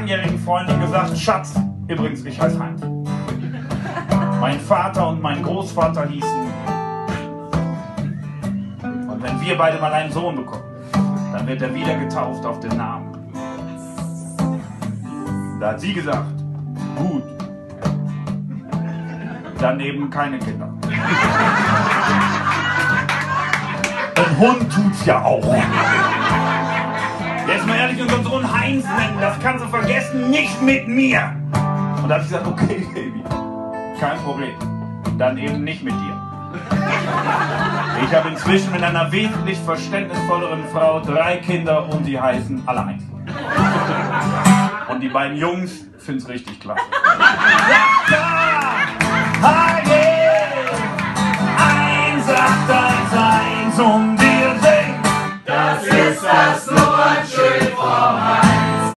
langjährigen Freundin gesagt, Schatz, übrigens, ich heiße Heinz. Mein Vater und mein Großvater hießen. Und wenn wir beide mal einen Sohn bekommen, dann wird er wieder getauft auf den Namen. Da hat sie gesagt, gut, dann eben keine Kinder. Ein Hund tut's ja auch. Jetzt mal ehrlich, unseren Sohn Heinz nennen, das kannst du vergessen, nicht mit mir. Und da habe ich gesagt, okay, Baby, kein Problem, dann eben nicht mit dir. Ich habe inzwischen mit einer wesentlich verständnisvolleren Frau 3 Kinder und die heißen alle Heinz. Und die beiden Jungs finden's richtig klasse. Eins, 8, 1, 1 und